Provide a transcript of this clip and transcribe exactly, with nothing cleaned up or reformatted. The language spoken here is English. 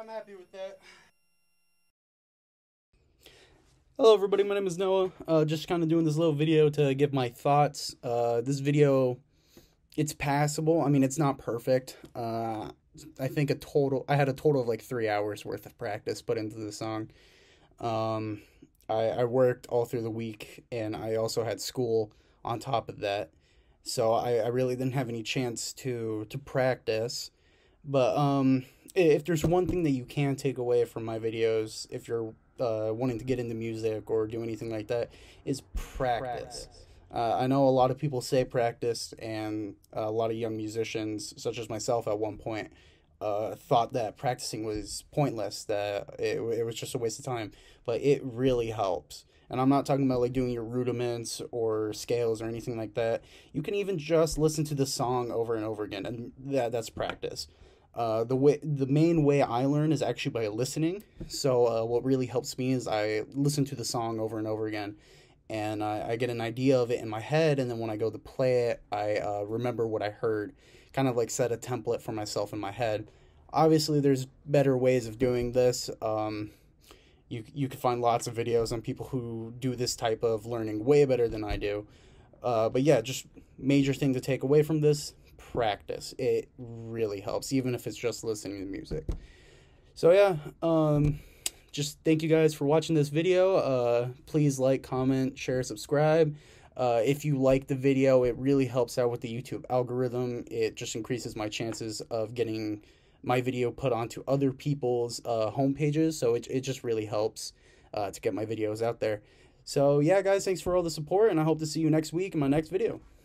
I'm happy with that. Hello everybody, my name is Noah. Uh, just kind of doing this little video to give my thoughts. Uh, this video, it's passable. I mean, it's not perfect. Uh, I think a total, I had a total of like three hours worth of practice put into the song. Um, I, I worked all through the week and I also had school on top of that. So I, I really didn't have any chance to, to practice. But um, if there's one thing that you can take away from my videos, if you're uh, wanting to get into music or do anything like that, is practice. Uh, I know a lot of people say practice, and a lot of young musicians, such as myself at one point, uh, thought that practicing was pointless, that it, it was just a waste of time. But it really helps. And I'm not talking about like doing your rudiments or scales or anything like that. You can even just listen to the song over and over again, and that that's practice. Uh, the way the main way I learn is actually by listening. So uh, what really helps me is I listen to the song over and over again, and I, I get an idea of it in my head, and then when I go to play it, I uh, remember what I heard, kind of like set a template for myself in my head. Obviously, there's better ways of doing this. Um, you you can find lots of videos on people who do this type of learning way better than I do. Uh, but yeah, just major thing to take away from this: practice. It really helps, even if it's just listening to music. So yeah, um, just thank you guys for watching this video. Uh, please like, comment, share, subscribe. Uh, if you like the video, it really helps out with the YouTube algorithm. It just increases my chances of getting my video put onto other people's uh, home pages. So it, it just really helps uh, to get my videos out there. So yeah, guys, thanks for all the support, and I hope to see you next week in my next video.